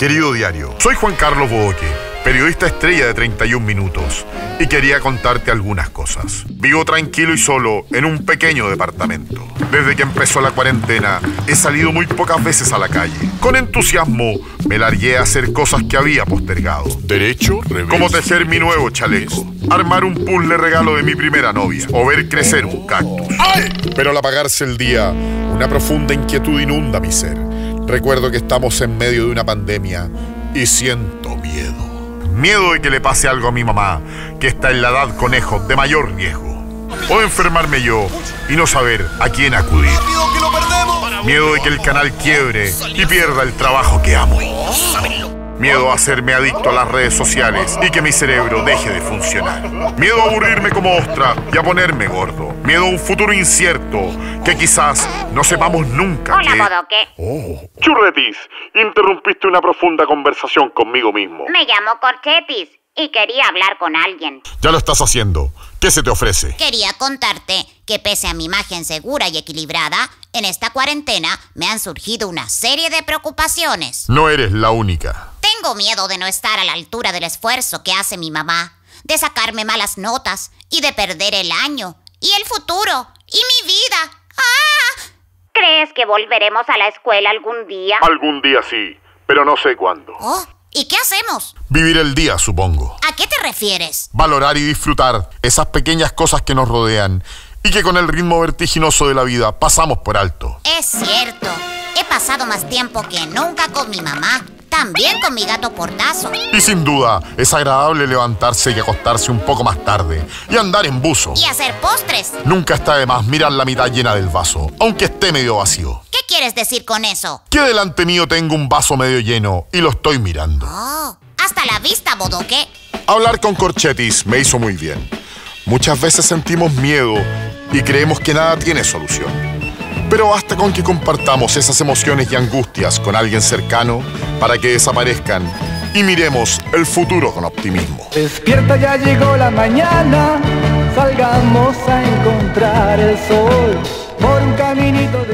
Querido diario, soy Juan Carlos Bodoque, periodista estrella de 31 Minutos, y quería contarte algunas cosas. Vivo tranquilo y solo en un pequeño departamento. Desde que empezó la cuarentena, he salido muy pocas veces a la calle. Con entusiasmo, me largué a hacer cosas que había postergado. Derecho, revés. Como tejer mi nuevo chaleco, armar un puzzle regalo de mi primera novia, o ver crecer un cactus. ¡Ay! Pero al apagarse el día, una profunda inquietud inunda mi ser. Recuerdo que estamos en medio de una pandemia y siento miedo. Miedo de que le pase algo a mi mamá, que está en la edad conejo de mayor riesgo. O de enfermarme yo y no saber a quién acudir. Miedo de que el canal quiebre y pierda el trabajo que amo. Miedo a hacerme adicto a las redes sociales y que mi cerebro deje de funcionar. Miedo a aburrirme como ostra y a ponerme gordo. Miedo a un futuro incierto que quizás no sepamos nunca. Hola, Bodoque. Oh. Churretis, interrumpiste una profunda conversación conmigo mismo. Me llamo Corchetis y quería hablar con alguien. Ya lo estás haciendo. ¿Qué se te ofrece? Quería contarte que pese a mi imagen segura y equilibrada, en esta cuarentena me han surgido una serie de preocupaciones. No eres la única. Tengo miedo de no estar a la altura del esfuerzo que hace mi mamá, de sacarme malas notas y de perder el año y el futuro y mi vida. ¡Ah! ¿Crees que volveremos a la escuela algún día? Algún día sí, pero no sé cuándo. Oh, ¿y qué hacemos? Vivir el día, supongo. ¿A qué te refieres? Valorar y disfrutar esas pequeñas cosas que nos rodean y que con el ritmo vertiginoso de la vida pasamos por alto. Es cierto. He pasado más tiempo que nunca con mi mamá. También con mi gato Portazo. Y sin duda, es agradable levantarse y acostarse un poco más tarde y andar en buzo. Y hacer postres. Nunca está de más mirar la mitad llena del vaso, aunque esté medio vacío. ¿Qué quieres decir con eso? Que delante mío tengo un vaso medio lleno y lo estoy mirando. Oh, hasta la vista, Bodoque. Hablar con Corchetis me hizo muy bien. Muchas veces sentimos miedo y creemos que nada tiene solución. Pero basta con que compartamos esas emociones y angustias con alguien cercano para que desaparezcan y miremos el futuro con optimismo. Despierta, ya llegó la mañana, salgamos a encontrar el sol por un caminito de